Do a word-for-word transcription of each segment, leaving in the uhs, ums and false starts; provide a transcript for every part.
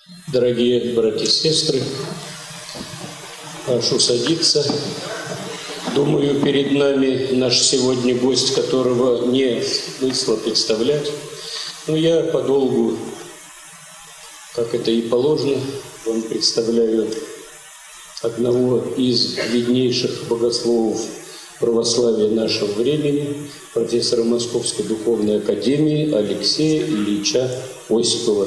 Дорогие братья и сестры, прошу садиться. Думаю, перед нами наш сегодня гость, которого не смысла представлять. Но я подолгу, как это и положено, вам представляю одного из виднейших богословов православия нашего времени, профессора Московской Духовной Академии Алексея Ильича Осипова.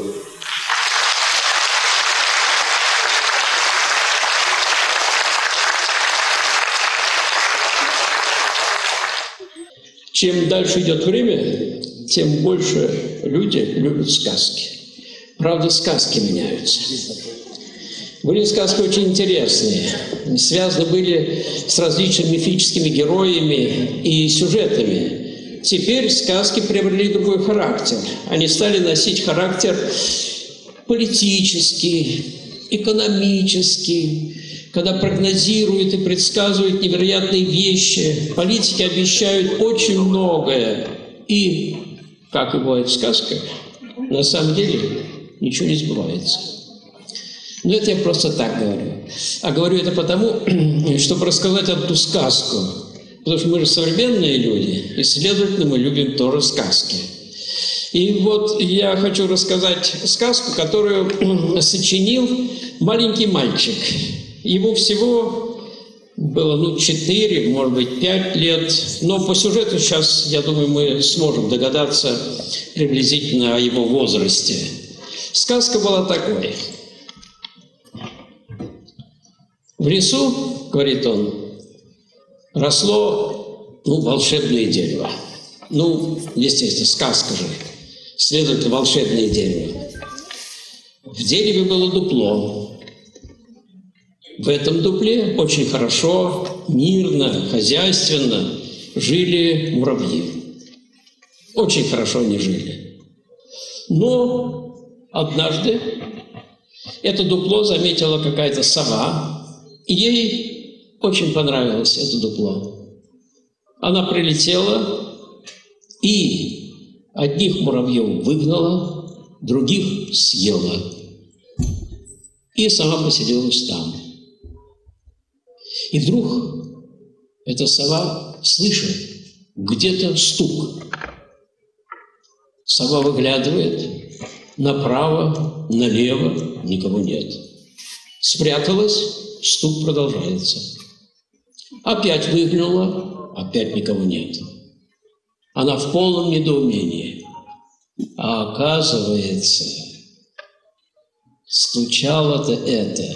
Чем дальше идет время, тем больше люди любят сказки. Правда, сказки меняются. Были сказки очень интересные, связаны были с различными мифическими героями и сюжетами. Теперь сказки приобрели другой характер. Они стали носить характер политический, экономический, когда прогнозируют и предсказывают невероятные вещи. Политики обещают очень многое. И, как и бывает в сказках, на самом деле ничего не сбывается. Но это я просто так говорю. А говорю это потому, чтобы рассказать одну сказку. Потому что мы же современные люди, и, следовательно, мы любим тоже сказки. И вот я хочу рассказать сказку, которую сочинил маленький мальчик. Ему всего было, ну, четыре, может быть, пять лет. Но по сюжету сейчас, я думаю, мы сможем догадаться приблизительно о его возрасте. Сказка была такой. В лесу, говорит он, росло, ну, волшебное дерево. Ну, естественно, сказка же. Следовательно, волшебное дерево. В дереве было дупло. В этом дупле очень хорошо, мирно, хозяйственно жили муравьи. Очень хорошо они жили. Но однажды это дупло заметила какая-то сова, и ей очень понравилось это дупло. Она прилетела и одних муравьев выгнала, других съела. И сама поселилась там. И вдруг эта сова слышит где-то стук. Сова выглядывает направо, налево, никого нет. Спряталась, стук продолжается. Опять выглянула, опять никого нет. Она в полном недоумении. А оказывается, стучало-то это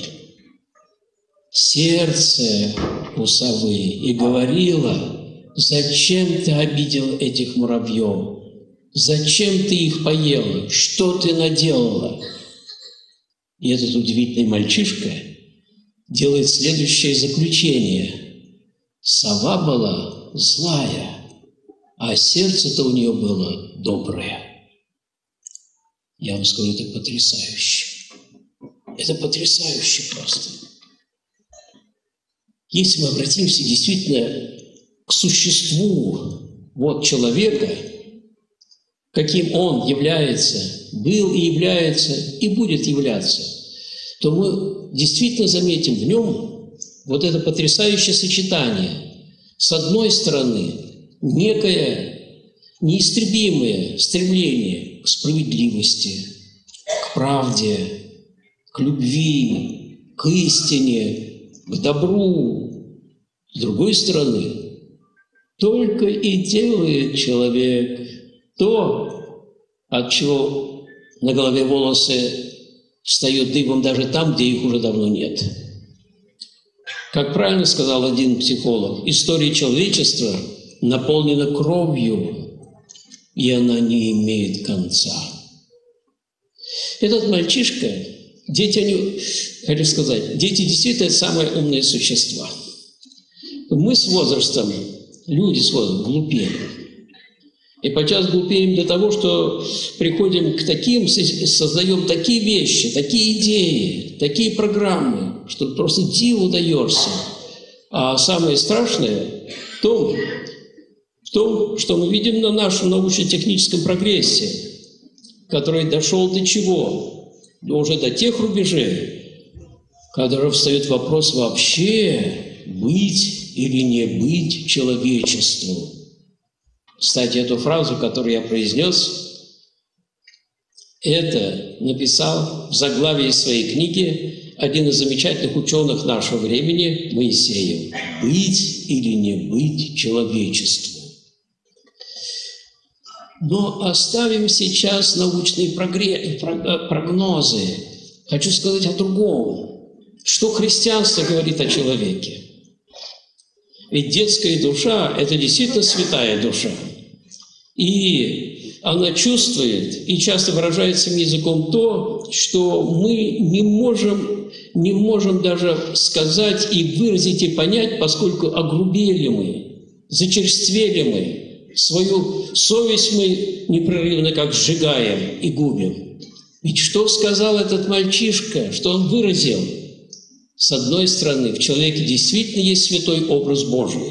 сердце у совы и говорило: зачем ты обидел этих муравьев? Зачем ты их поела? Что ты наделала? И этот удивительный мальчишка делает следующее заключение. Сова была злая, а сердце-то у нее было доброе. Я вам скажу, это потрясающе. Это потрясающе просто. Если мы обратимся действительно к существу вот человека, каким он является, был и является, и будет являться, то мы действительно заметим в нем вот это потрясающее сочетание. С одной стороны, некое неистребимое стремление к справедливости, к правде, к любви, к истине, к добру. С другой стороны, только и делает человек то, от чего на голове волосы встают дыбом даже там, где их уже давно нет. Как правильно сказал один психолог, история человечества наполнена кровью, и она не имеет конца. Этот мальчишка, дети, они, хочу сказать, дети действительно самые умные существа. Мы с возрастом, люди с возрастом, глупеем. И подчас глупеем до того, что приходим к таким, создаем такие вещи, такие идеи, такие программы, что просто диву даешься. А самое страшное в том, в том, что мы видим на нашем научно-техническом прогрессе, который дошел до чего? но уже до тех рубежей, когда встает вопрос вообще быть или не быть человечеству. Кстати, эту фразу, которую я произнес, это написал в заглавии своей книги один из замечательных ученых нашего времени, Моисеев. «Быть или не быть человечеству». Но оставим сейчас научные прогнозы. Хочу сказать о другом. Что христианство говорит о человеке? Ведь детская душа – это действительно святая душа. И она чувствует и часто выражает своим языком то, что мы не можем, не можем даже сказать и выразить и понять, поскольку огрубели мы, зачерствели мы, свою совесть мы непрерывно как сжигаем и губим. Ведь что сказал этот мальчишка, что он выразил? С одной стороны, в человеке действительно есть святой образ Божий.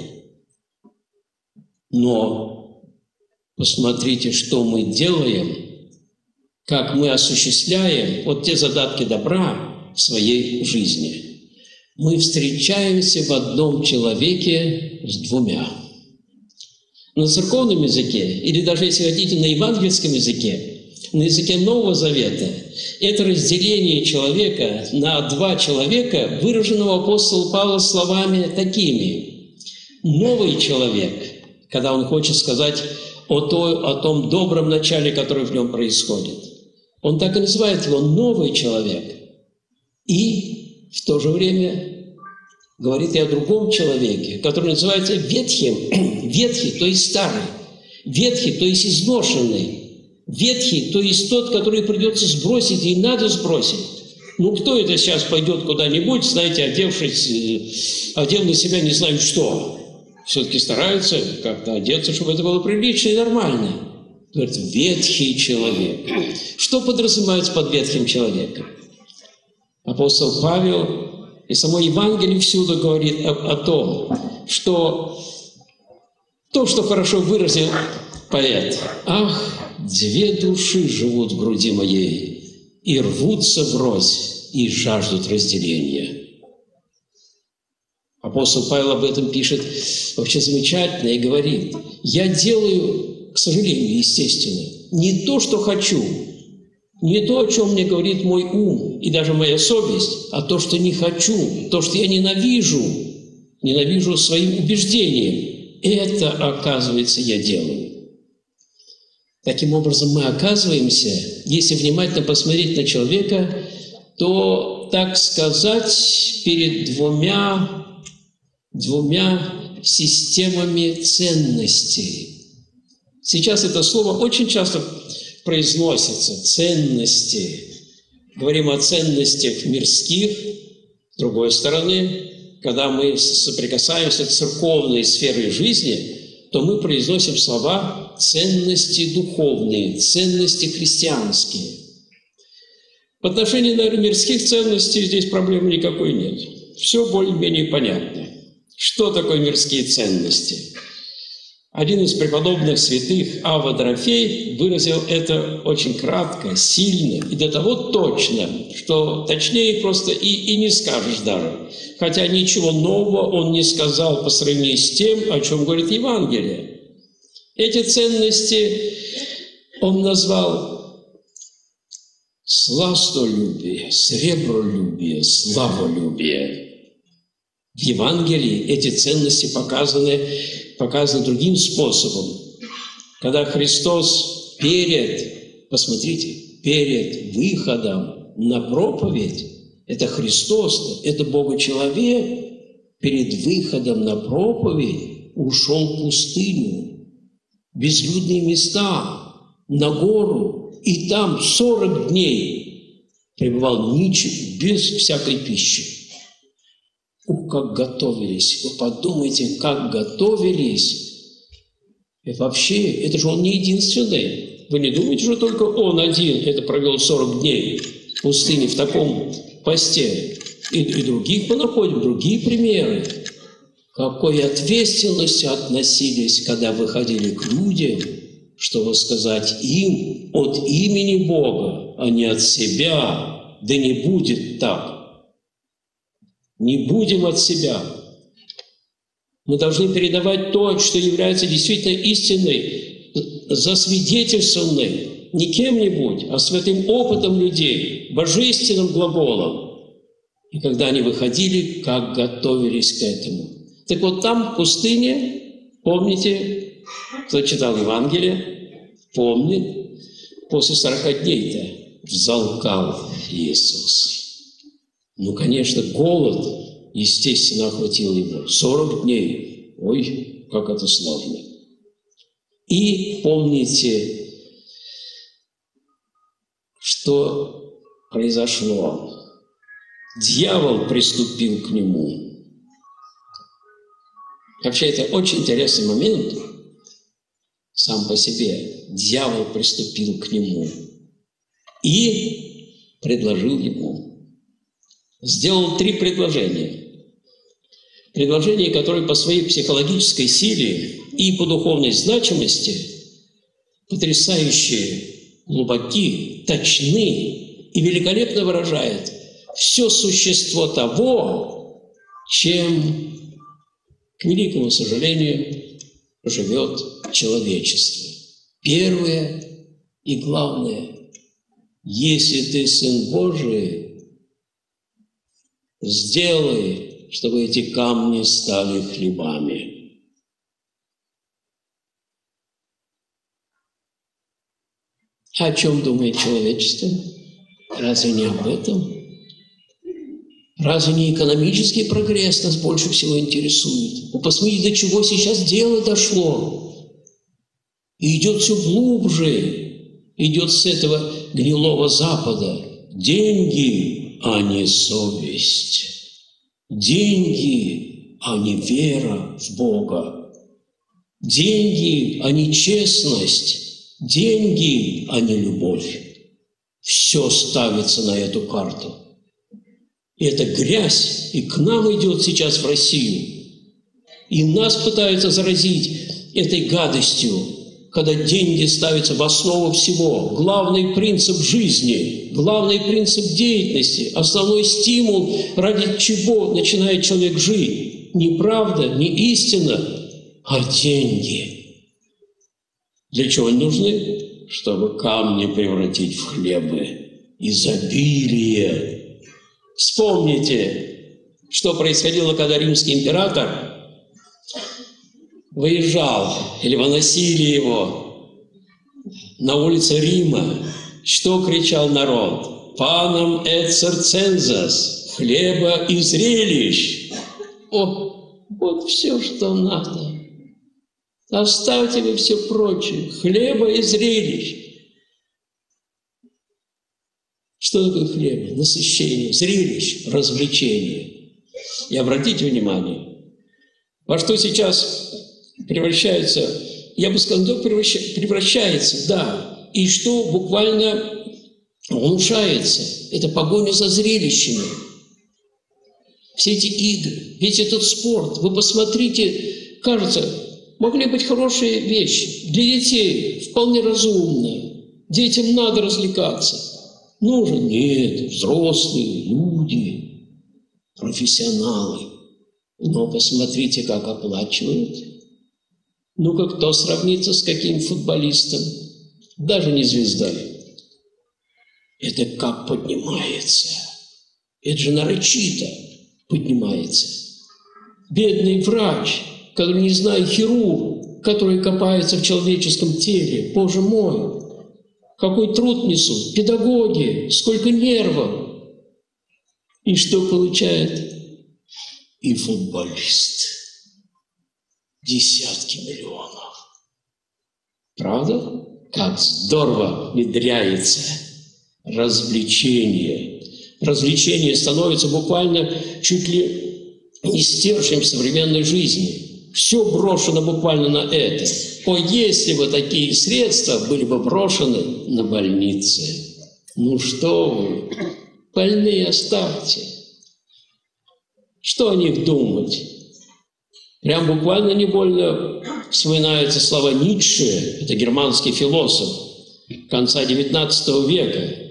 Но посмотрите, что мы делаем, как мы осуществляем вот те задатки добра в своей жизни. Мы встречаемся в одном человеке с двумя. На церковном языке, или даже, если хотите, на евангельском языке, на языке Нового Завета, это разделение человека на два человека выражено у апостола Павла словами такими. Новый человек, когда он хочет сказать о, той, о том добром начале, которое в нем происходит, он так и называет его новый человек. И в то же время говорит и о другом человеке, который называется ветхим, ветхий, то есть старый, ветхий, то есть изношенный, ветхий, то есть тот, который придется сбросить и надо сбросить. Ну, кто это сейчас пойдет куда-нибудь, знаете, одевшись, одел на себя не знаю что. Все-таки стараются как-то одеться, чтобы это было прилично и нормально. Говорит, ветхий человек. Что подразумевается под ветхим человеком? Апостол Павел и само Евангелие всюду говорит о, о том, что то, что хорошо выразил поэт. «Ах, две души живут в груди моей, и рвутся врозь, и жаждут разделения». Апостол Павел об этом пишет вообще замечательно и говорит, «Я делаю, к сожалению, естественно, не то, что хочу, не то, о чем мне говорит мой ум и даже моя совесть, а то, что не хочу, то, что я ненавижу, ненавижу своим убеждением. Это, оказывается, я делаю». Таким образом, мы оказываемся, если внимательно посмотреть на человека, то, так сказать, перед двумя, двумя системами ценностей. Сейчас это слово очень часто произносится – ценности. Говорим о ценностях мирских. С другой стороны, когда мы соприкасаемся с церковной сферой жизни, то мы произносим слова «ценности духовные», «ценности христианские». В отношении, наверное, мирских ценностей здесь проблемы никакой нет. Все более-менее понятно. Что такое мирские ценности? Один из преподобных святых, Авва Дорофей, выразил это очень кратко, сильно и до того точно, что точнее просто и, и не скажешь даже. Хотя ничего нового он не сказал по сравнению с тем, о чем говорит Евангелие. Эти ценности он назвал сластолюбие, сребролюбие, славолюбие. В Евангелии эти ценности показаны, показаны другим способом. Когда Христос перед, посмотрите, перед выходом на проповедь, это Христос, это Бога-человек, перед выходом на проповедь ушел в пустыню, в безлюдные места, на гору, и там сорок дней пребывал ничего, без всякой пищи. Ух, как готовились! Вы подумайте, как готовились! И вообще, это же он не единственный. Вы не думаете, что только он один это провел сорок дней в пустыне в таком посте? И, и других мы находим, другие примеры. Какой ответственностью относились, когда выходили к людям, чтобы сказать им от имени Бога, а не от себя. Да не будет так. Не будем от себя. Мы должны передавать то, что является действительно истиной, засвидетельствованной не кем-нибудь, а святым опытом людей, божественным глаголом. И когда они выходили, как готовились к этому. Так вот там, в пустыне, помните, кто читал Евангелие, помнит, после сорока дней-то взалкал Иисус. Ну, конечно, голод, естественно, охватил его. сорок дней. Ой, как это сложно. И помните, что произошло. Дьявол приступил к нему. Вообще, это очень интересный момент сам по себе. Дьявол приступил к нему и предложил ему. Сделал три предложения. Предложения, которые по своей психологической силе и по духовной значимости потрясающие, глубоки, точны и великолепно выражают все существо того, чем, к великому сожалению, живет человечество. Первое и главное, если ты Сын Божий, сделай, чтобы эти камни стали хлебами. О чем думает человечество? Разве не об этом? Разве не экономический прогресс нас больше всего интересует? Вы посмотрите, до чего сейчас дело дошло. И идет все глубже. Идет с этого гнилого Запада. Деньги, а не совесть. Деньги, а не вера в Бога. Деньги, а не честность. Деньги, а не любовь. Все ставится на эту карту. И это грязь, и к нам идет сейчас в Россию. И нас пытаются заразить этой гадостью, когда деньги ставятся в основу всего. Главный принцип жизни, главный принцип деятельности, основной стимул, ради чего начинает человек жить. Не правда, не истина, а деньги. Для чего они нужны? Чтобы камни превратить в хлебы. Изобилие. Вспомните, что происходило, когда римский император выезжал или выносили его на улице Рима. Что кричал народ? «Панам эт цирцензас» – хлеба и зрелищ. О, вот все, что надо. Оставьте вы все прочее, хлеба и зрелищ. Что такое хлеб? Насыщение, зрелищ, развлечение. И обратите внимание, во что сейчас превращается, я бы сказал, превращается, да, и что буквально внушается. Это погоня за зрелищами. Все эти игры, весь этот спорт. Вы посмотрите, кажется, могли быть хорошие вещи. Для детей вполне разумные. Детям надо развлекаться. Нужно? Нет, взрослые люди, профессионалы. Но посмотрите, как оплачивают. Ну-ка, кто сравнится с каким футболистом? Даже не звезда. Это как поднимается. Это же нарочито поднимается. Бедный врач, который, не знаю, хирург, который копается в человеческом теле. Боже мой, какой труд несут. Педагоги, сколько нервов. И что получает? И футболист. Десятки миллионов. Правда? Как здорово внедряется развлечение. Развлечение становится буквально чуть ли не стержнем современной жизни. Все брошено буквально на это. О, если бы такие средства были бы брошены на больницы. Ну что вы, больные оставьте. Что о них думать? Прям буквально не больно вспоминаются слова Ницше, это германский философ конца девятнадцатого века,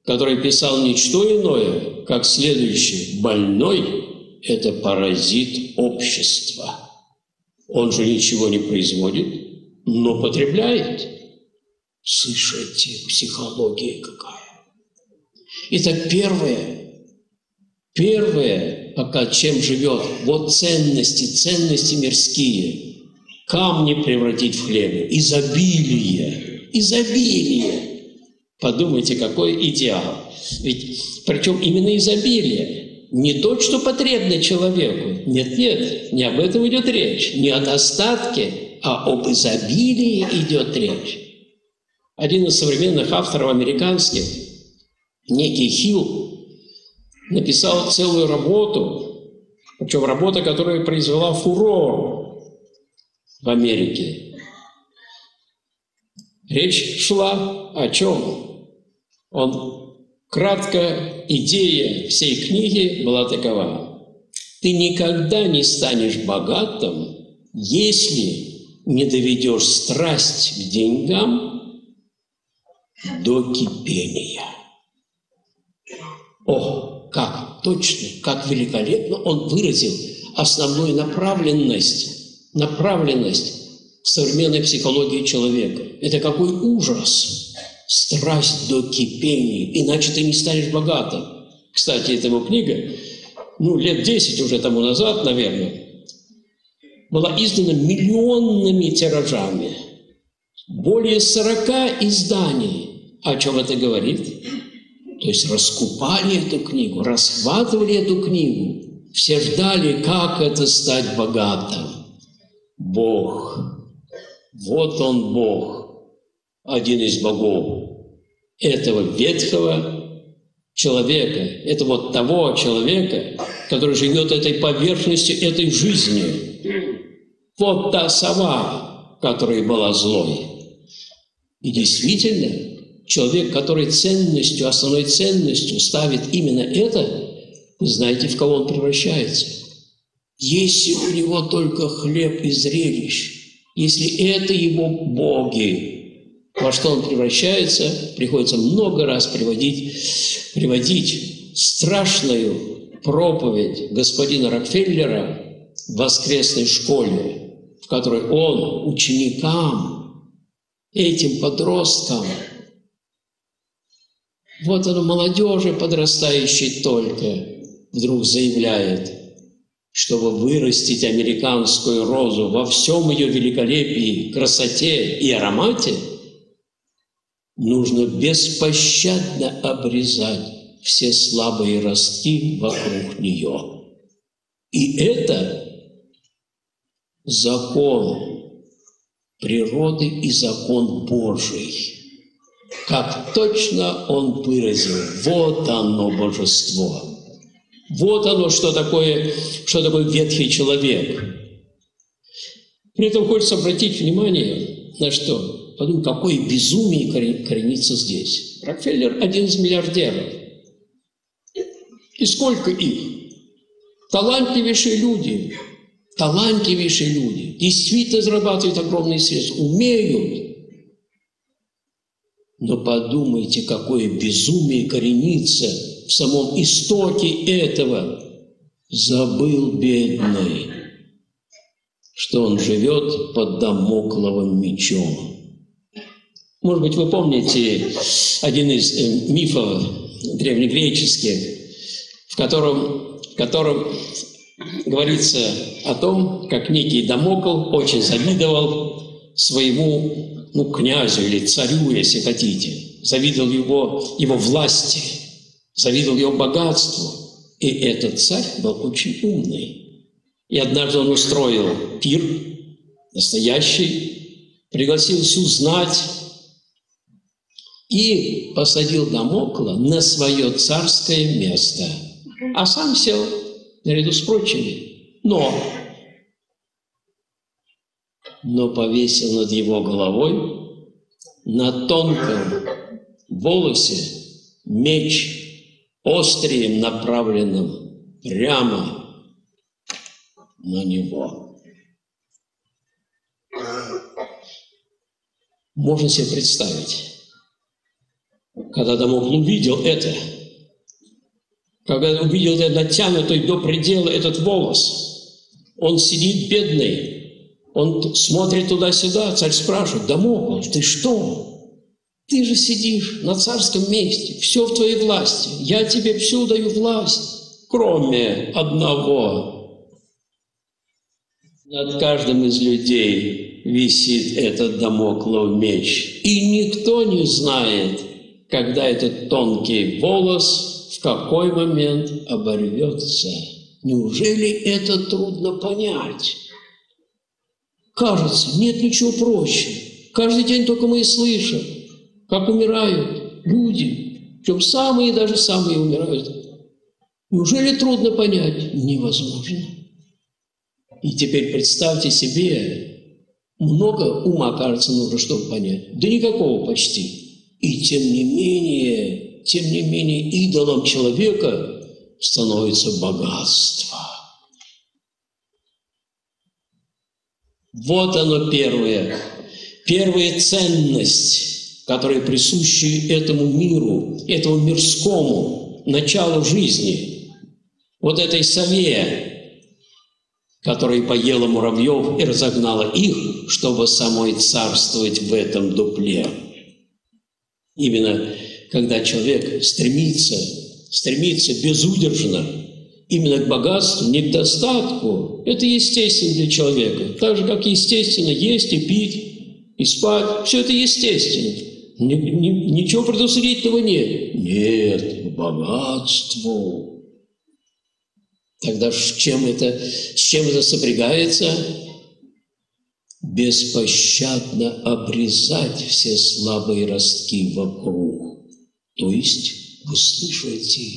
который писал ничто иное, как следующее: больной – это паразит общества. Он же ничего не производит, но потребляет. Слышите, психология какая. Итак, первое, первое, пока чем живет, вот ценности, ценности мирские. Камни превратить в хлеб, изобилие, изобилие. Подумайте, какой идеал. Ведь, причем именно изобилие. Не то, что потребно человеку. Нет, нет, не об этом идет речь. Не о достатке, а об изобилии идет речь. Один из современных авторов американских, некий Хилл, написал целую работу, причем работа, которая произвела фурор в Америке. Речь шла о чем? Он, кратко, идея всей книги была такова: ты никогда не станешь богатым, если не доведешь страсть к деньгам до кипения. О, как точно, как великолепно он выразил основную направленность направленность современной психологии человека. Это какой ужас! Страсть до кипения, иначе ты не станешь богатым. Кстати, эта его книга, ну, лет десять уже тому назад, наверное, была издана миллионными тиражами. Более сорока изданий. О чем это говорит? То есть раскупали эту книгу, расхватывали эту книгу. Все ждали, как это стать богатым. Бог. Вот он Бог, один из богов этого ветхого человека, это вот того человека, который живет этой поверхностью этой жизни. Вот та сова, которая была злой. И действительно, человек, который ценностью, основной ценностью ставит именно это, вы знаете, в кого он превращается. Если у него только хлеб и зрелищ, если это его боги, во что он превращается, приходится много раз приводить, приводить страшную проповедь господина Рокфеллера в воскресной школе, в которой он ученикам, этим подросткам, вот оно, молодежи подрастающей только, вдруг заявляет: чтобы вырастить американскую розу во всем ее великолепии, красоте и аромате, нужно беспощадно обрезать все слабые ростки вокруг нее. И это закон природы и закон Божий. Как точно он выразил: вот оно божество. Вот оно, что такое, что такое ветхий человек. При этом хочется обратить внимание на что? Подумай, какое безумие коренится здесь. Рокфеллер – один из миллиардеров. И сколько их? Талантливейшие люди, талантливейшие люди, действительно зарабатывают огромные средства, умеют. Но подумайте, какое безумие коренится в самом истоке этого. Забыл бедный, что он живет под дамокловым мечом. Может быть, вы помните один из мифов древнегреческих, в котором, в котором говорится о том, как некий Дамокл очень завидовал своему, ну, князю или царю, если хотите, завидовал его, его власти, завидовал его богатству. И этот царь был очень умный. И однажды он устроил пир настоящий, пригласил всю знать и посадил Дамокла на свое царское место, а сам сел наряду с прочими. Но, но повесил над его головой на тонком волосе меч, острием направленным прямо на него. Можно себе представить, Когда Дамокл увидел это, когда увидел этот натянутый до предела этот волос, он сидит бедный, он смотрит туда-сюда, царь спрашивает: Дамокл, ты что? Ты же сидишь на царском месте, все в твоей власти, я тебе всю даю власть, кроме одного. Над каждым из людей висит этот Дамоклов меч, и никто не знает, когда этот тонкий волос в какой момент оборвется. Неужели это трудно понять? Кажется, нет ничего проще. Каждый день только мы и слышим, как умирают люди, причем самые, даже самые умирают. Неужели трудно понять? Невозможно. И теперь представьте себе, много ума, кажется, нужно, чтобы понять. Да никакого почти. И тем не менее, тем не менее, идолом человека становится богатство. Вот оно первое. Первая ценность, которая присуща этому миру, этому мирскому началу жизни. Вот этой сове, которая поела муравьев и разогнала их, чтобы самой царствовать в этом дупле. Именно когда человек стремится, стремится безудержно именно к богатству, не к достатку, это естественно для человека. Так же, как естественно есть и пить, и спать. Все это естественно. Ни, ни, ничего предусудительного нет. Нет, к богатству. Тогда с чем это, с чем это сопрягается? Беспощадно обрезать все слабые ростки вокруг. То есть, вы слышите,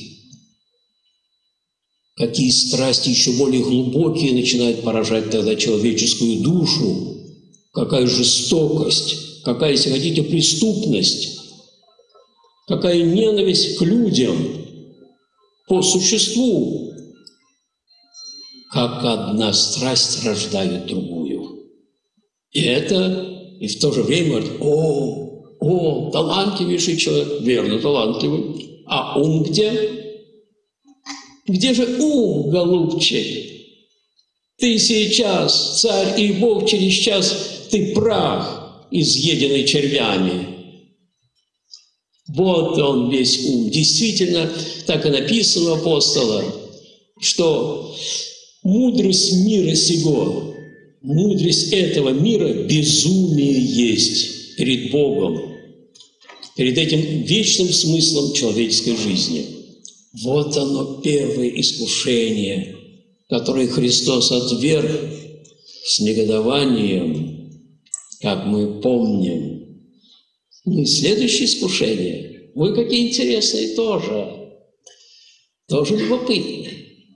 какие страсти еще более глубокие начинают поражать тогда человеческую душу, какая жестокость, какая, если хотите, преступность, какая ненависть к людям по существу. Как одна страсть рождает другую. И это, и в то же время говорит: о, о, талантливейший человек, верно, талантливый. А ум где? Где же ум, голубчик? Ты сейчас, царь и Бог, через час ты прах, изъеденный червями. Вот он весь ум. Действительно, так и написано у апостола, что мудрость мира сего, мудрость этого мира безумие есть перед Богом, перед этим вечным смыслом человеческой жизни. Вот оно первое искушение, которое Христос отверг с негодованием, как мы помним. Ну и следующее искушение. Вы какие интересные тоже, тоже любопытные.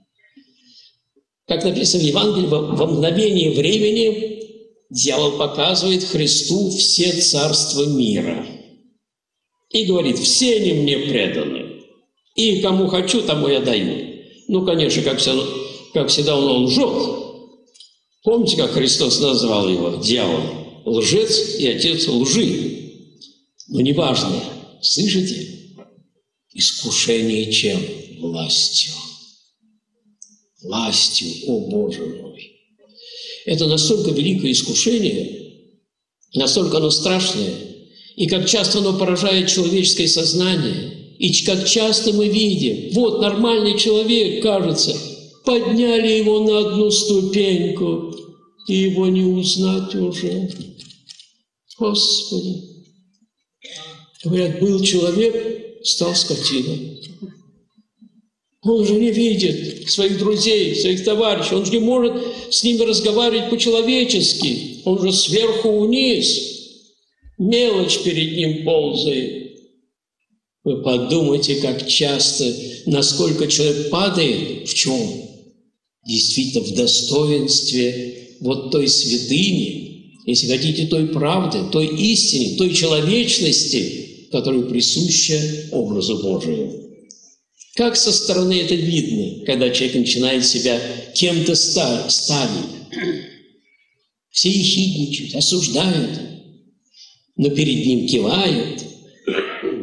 Как написано в Евангелии, во мгновение времени дьявол показывает Христу все царства мира. И говорит: все они мне преданы. И кому хочу, тому я даю. Ну, конечно, как всегда, как всегда он лжет. Помните, как Христос назвал его, дьявол? Лжец и отец лжи. Но неважно, слышите? Искушение чем? Властью. Властью, о Боже мой! Это настолько великое искушение, настолько оно страшное, и как часто оно поражает человеческое сознание, и как часто мы видим, вот нормальный человек, кажется, подняли его на одну ступеньку, и его не узнать уже. Господи! Говорят, был человек, стал скотиной. Он же не видит своих друзей, своих товарищей. Он же не может с ними разговаривать по-человечески. Он же сверху вниз. Мелочь перед ним ползает. Вы подумайте, как часто, насколько человек падает. В чем? Действительно, в достоинстве вот той святыни, если хотите, той правды, той истины, той человечности, которая присуща образу Божию. Как со стороны это видно, когда человек начинает себя кем-то ставить? Все ехидничают, осуждают, но перед ним кивают.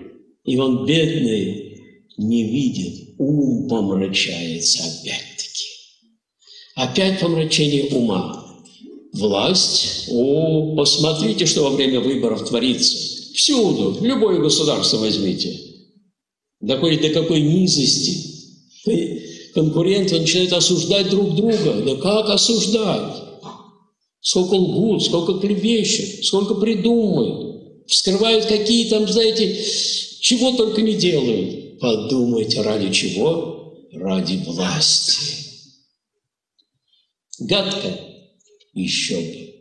И он, бедный, не видит, ум помрачается опять-таки. Опять помрачение ума. Власть, о, посмотрите, что во время выборов творится. Всюду, любое государство возьмите. Доходит до какой низости. Конкуренты начинают осуждать друг друга. Да как осуждать? Сколько лгут, сколько клевещут, сколько придумывают. Вскрывают какие там, знаете, чего только не делают. Подумайте, ради чего? Ради власти. Гадко еще бы.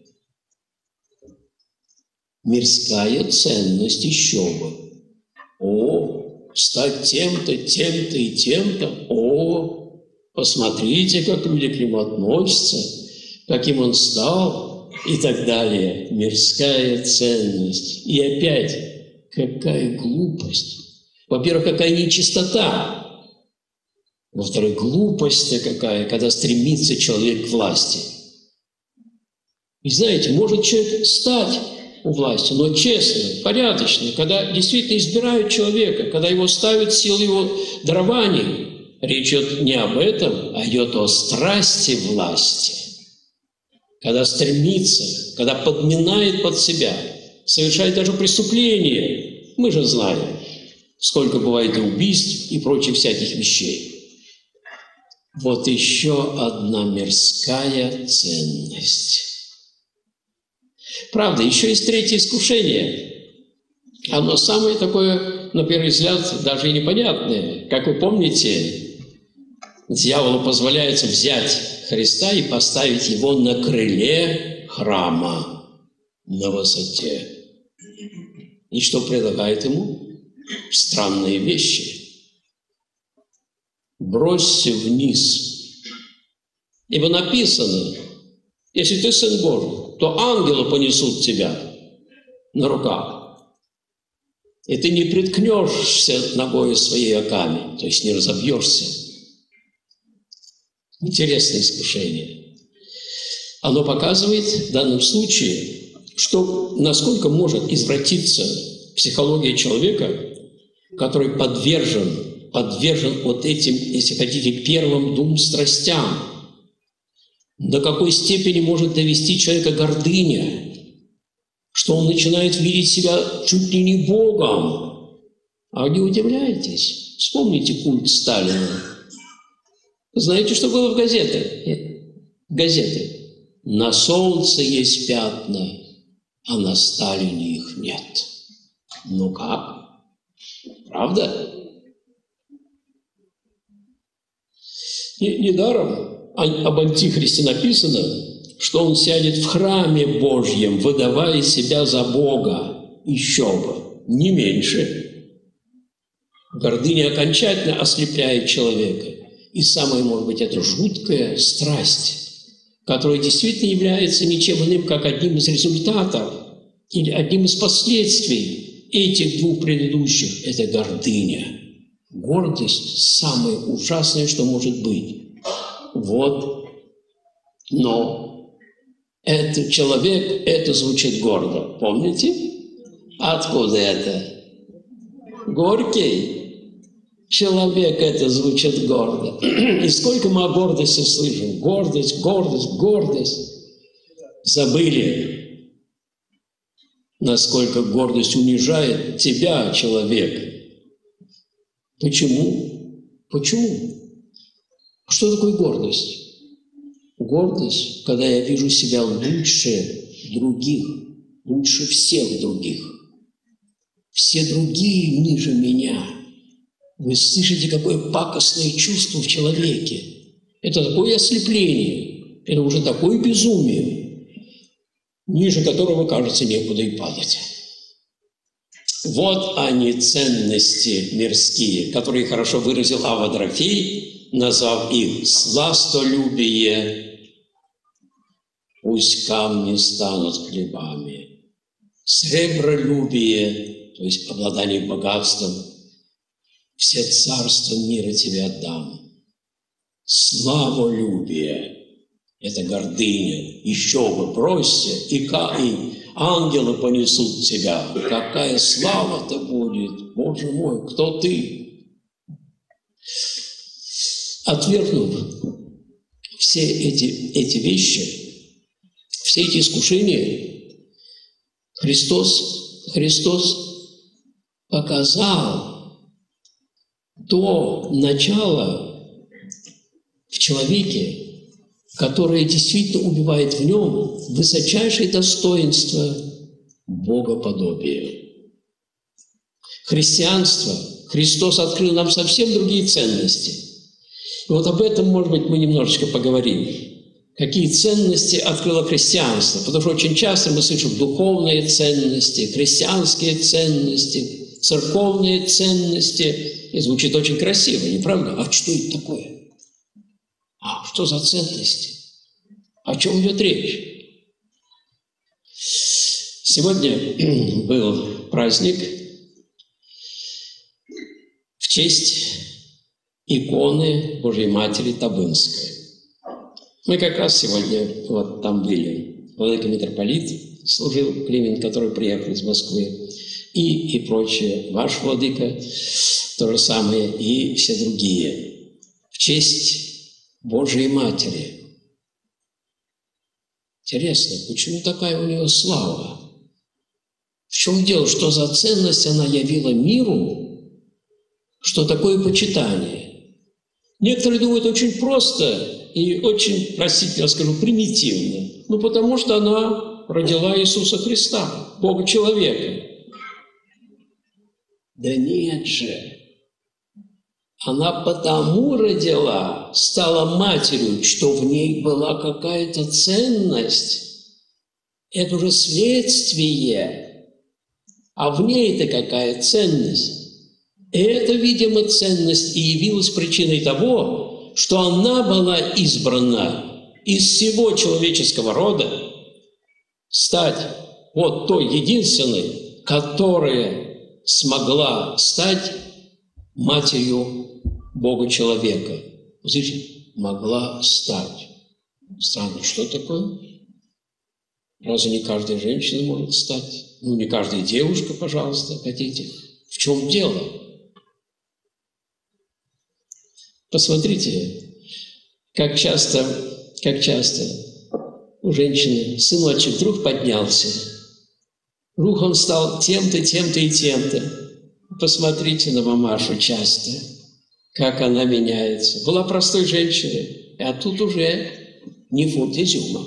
Мирская ценность еще бы. О, стать тем-то, тем-то и тем-то. О, посмотрите, как люди к нему относятся, каким он стал и так далее. Мирская ценность. И опять, какая глупость. Во-первых, какая нечистота. Во-вторых, глупость-то какая, когда стремится человек к власти. И знаете, может человек стать у власти, но честно, порядочно, когда действительно избирают человека, когда его ставят в силу его дарований. Речь идет не об этом, а идет о страсти власти. Когда стремится, когда подминает под себя, совершает даже преступление. Мы же знаем, сколько бывает и убийств и прочих всяких вещей. Вот еще одна мирская ценность. Правда, еще есть третье искушение. Оно самое такое, на первый взгляд, даже и непонятное. Как вы помните, дьяволу позволяется взять Христа и поставить его на крыле храма на высоте. И что предлагает ему? Странные вещи. Бросься вниз. Ибо написано, если ты Сын Божий, то ангелы понесут тебя на руках. И ты не приткнешься ногою своей о камень, то есть не разобьешься. Интересное искушение. Оно показывает в данном случае, что насколько может извратиться психология человека, который подвержен, подвержен вот этим, если хотите, первым двум страстям. До какой степени может довести человека гордыня, что он начинает видеть себя чуть ли не Богом. А не удивляйтесь, вспомните культ Сталина. Знаете, что было в газетах? Газеты. На солнце есть пятна, а на Сталине их нет. Ну как? Правда? Недаром об Антихристе написано, что он сядет в храме Божьем, выдавая себя за Бога. Еще бы, не меньше. Гордыня окончательно ослепляет человека. И самое, может быть, это жуткая страсть, которая действительно является ничем иным, как одним из результатов или одним из последствий этих двух предыдущих – это гордыня. Гордость – самое ужасное, что может быть. Вот, но этот человек, это звучит гордо. Помните? Откуда это? Горький человек, это звучит гордо. И сколько мы о гордости слышим? Гордость, гордость, гордость. Забыли, насколько гордость унижает тебя, человек. Почему? Почему? Что такое гордость? Гордость, когда я вижу себя лучше других, лучше всех других. Все другие ниже меня. Вы слышите, какое пакостное чувство в человеке. Это такое ослепление, это уже такое безумие, ниже которого, кажется, некуда и падать. Вот они, ценности мирские, которые хорошо выразил Авва Дорофей, назвав их «сластолюбие, пусть камни станут хлебами, сребролюбие, то есть обладание богатством, все царства мира тебе отдам, славолюбие». Это гордыня. Еще бы, бросься, и, и ангелы понесут тебя. Какая слава-то будет! Боже мой, кто ты? Отвергнув все эти, эти вещи, все эти искушения, Христос, Христос показал то начало в человеке, которое действительно убивает в нем высочайшее достоинство богоподобия. Христианство, Христос открыл нам совсем другие ценности. И вот об этом, может быть, мы немножечко поговорим. Какие ценности открыло христианство? Потому что очень часто мы слышим духовные ценности, христианские ценности, церковные ценности. И звучит очень красиво, не правда? А что это такое? А что за ценности? О чем идет речь? Сегодня был праздник в честь иконы Божьей Матери Табынской. Мы как раз сегодня вот там были. Владыка митрополит служил, Климент, который приехал из Москвы, и, и прочее. Ваш владыка то же самое, и все другие. В честь Божьей Матери. Интересно, почему такая у нее слава? В чем дело? Что за ценность она явила миру? Что такое почитание? Некоторые думают очень просто и очень, простите, я скажу, примитивно. Ну, потому что она родила Иисуса Христа, Бога-человека. Да нет же! Она потому родила, стала матерью, что в ней была какая-то ценность. Это уже следствие. А в ней-то какая ценность? И эта, видимо, ценность и явилась причиной того, что она была избрана из всего человеческого рода стать вот той единственной, которая смогла стать матерью Бога-человека. Здесь могла стать. Странно, что такое? Разве не каждая женщина может стать? Ну, не каждая девушка, пожалуйста, хотите. В чем дело? Посмотрите, как часто, как часто у женщины сыночек вдруг поднялся. Вдруг он стал тем-то, тем-то и тем-то. Посмотрите на мамашу часто, как она меняется. Была простой женщиной, а тут уже не фунт изюма.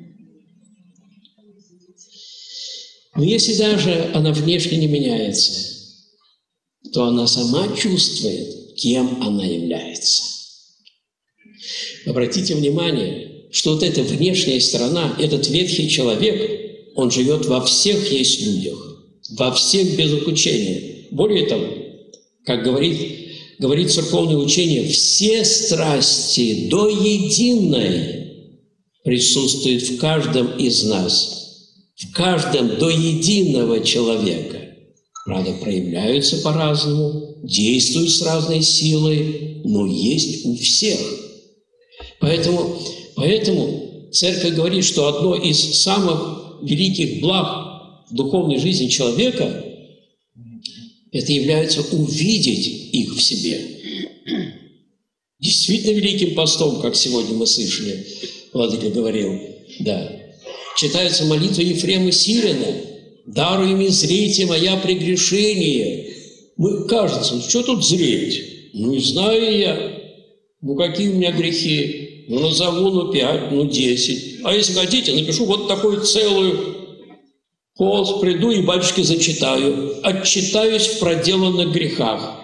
Но если даже она внешне не меняется, то она сама чувствует, кем она является. Обратите внимание, что вот эта внешняя сторона, этот ветхий человек, он живет во всех есть людях, во всех без исключения. Более того, как говорит, говорит церковное учение, все страсти до единой присутствуют в каждом из нас, в каждом до единого человека. Правда, проявляются по-разному, действуют с разной силой, но есть у всех. Поэтому, поэтому Церковь говорит, что одно из самых великих благ в духовной жизни человека – это является увидеть их в себе. Действительно великим постом, как сегодня мы слышали, Владыка говорил, да, читается молитва Ефрема Сирина: «Даруй мне зрите моя прегрешение». Мы, кажется, что тут зреть? Ну, не знаю я. Ну, какие у меня грехи? Ну, назову, ну, пять, ну, десять. А если хотите, напишу вот такую целую пост, приду и батюшке зачитаю. Отчитаюсь в проделанных грехах.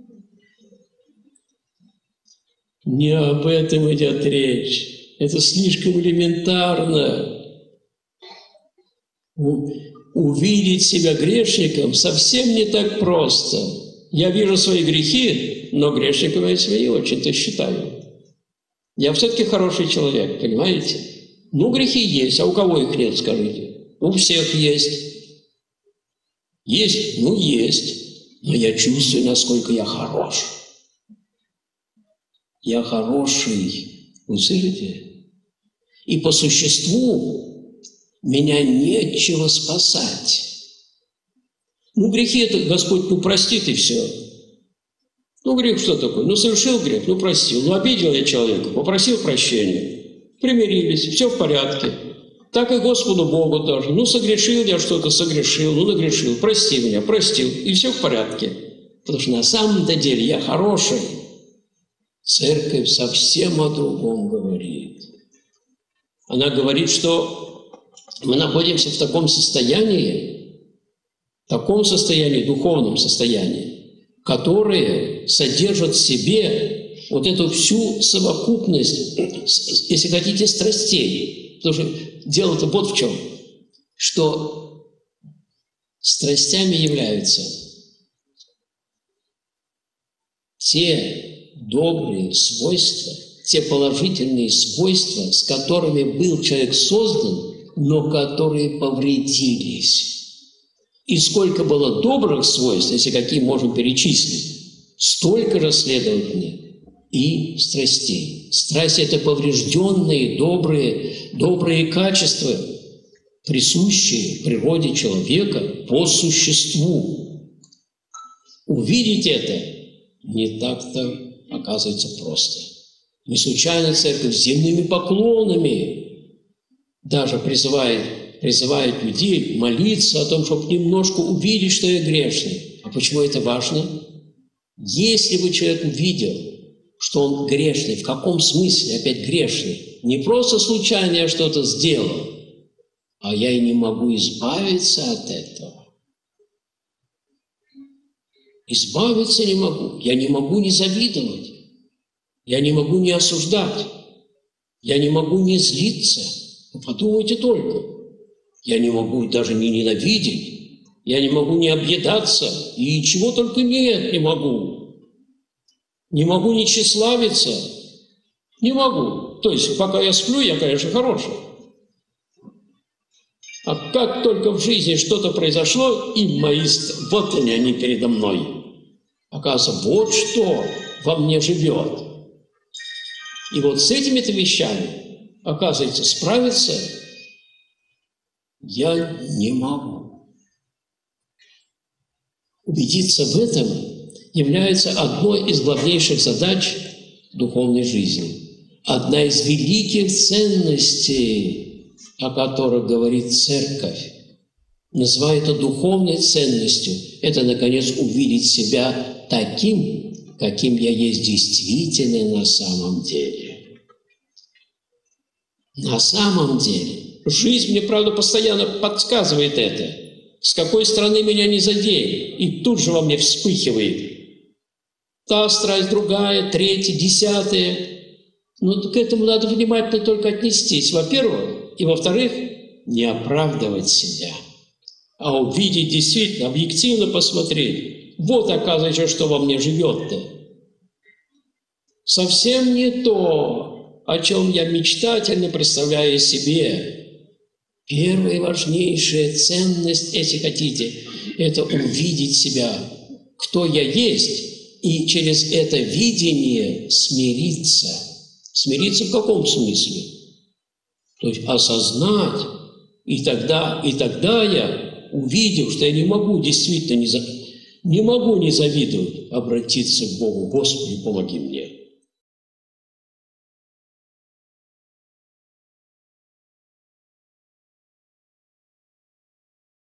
Не об этом идет речь. Это слишком элементарно. Увидеть себя грешником совсем не так просто. Я вижу свои грехи, но грешником я себя не очень-то считаю. Я все-таки хороший человек, понимаете? Ну, грехи есть, а у кого их нет, скажите? У всех есть. Есть? Ну, есть. Но я чувствую, насколько я хорош. Я хороший. Вы слышите? И по существу меня нечего спасать. Ну, грехи это Господь, ну, простит и все. Ну, грех что такое? Ну, совершил грех, ну, простил. Ну, обидел я человека, попросил прощения. Примирились, все в порядке. Так и Господу Богу тоже. Ну, согрешил я что-то, согрешил, ну, нагрешил. Прости меня, простил, и все в порядке. Потому что на самом-то деле я хороший. Церковь совсем о другом говорит. Она говорит, что мы находимся в таком состоянии, в таком состоянии, духовном состоянии, которое содержит в себе вот эту всю совокупность, если хотите, страстей. Потому что дело-то вот в чем, что страстями являются те добрые свойства, те положительные свойства, с которыми был человек создан, но которые повредились. И сколько было добрых свойств, если какие можем перечислить, столько же, следовательно, и страстей. Страсть – это поврежденные, добрые, добрые качества, присущие природе человека по существу. Увидеть это не так-то, оказывается, просто. Не случайно церковь земными поклонами даже призывает, призывает людей молиться о том, чтобы немножко увидеть, что я грешный. А почему это важно? Если бы человек увидел, что он грешный, в каком смысле опять грешный? Не просто случайно я что-то сделал, а я и не могу избавиться от этого. Избавиться не могу. Я не могу не завидовать. Я не могу не осуждать. Я не могу не злиться. Вы подумайте только. Я не могу даже не ненавидеть. Я не могу не объедаться. И чего только нет, не могу. Не могу не тщеславиться. Не могу. То есть, пока я сплю, я, конечно, хороший. А как только в жизни что-то произошло, и мои... Вот они, они передо мной. Оказывается, вот что во мне живет. И вот с этими-то вещами, оказывается, справиться я не могу. Убедиться в этом является одной из главнейших задач духовной жизни. Одна из великих ценностей, о которых говорит Церковь, называя это духовной ценностью, это, наконец, увидеть себя таким, каким я есть действительно на самом деле. На самом деле. Жизнь мне, правда, постоянно подсказывает это. С какой стороны меня не задели. И тут же во мне вспыхивает. Та страсть, другая, третья, десятая. Но к этому надо внимательно только отнестись, во-первых. И, во-вторых, не оправдывать себя, а увидеть действительно, объективно посмотреть. Вот, оказывается, что во мне живет-то. Совсем не то, о чем я мечтательно представляю себе. Первая и важнейшая ценность, если хотите, это увидеть себя, кто я есть, и через это видение смириться. Смириться в каком смысле? То есть осознать, и тогда, и тогда я, увидев, что я не могу действительно не, за, не могу не завидовать, обратиться к Богу: Господи, помоги мне.